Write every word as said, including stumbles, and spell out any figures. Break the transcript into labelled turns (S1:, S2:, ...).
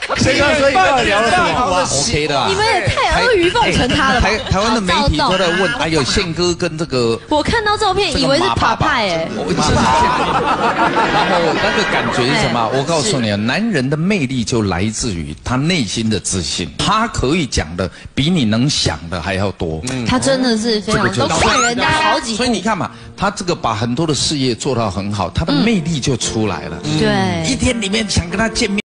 S1: 宪哥，所以到底聊了什么
S2: ？OK 的啊。
S3: 你们也太阿谀奉承他了吧？
S2: 台台湾的媒体都在问，哎呦，宪哥跟这个，
S3: 我看到照片以为是塔派哎。
S2: 然后那个感觉是什么？我告诉你啊，男人的魅力就来自于他内心的自信，他可以讲的比你能想的还要多。
S3: 他真的是非常都骗人家好几。
S2: 所以你看嘛，他这个把很多的事业做到很好，他的魅力就出来了。
S3: 对，
S2: 一天里面想跟他见面。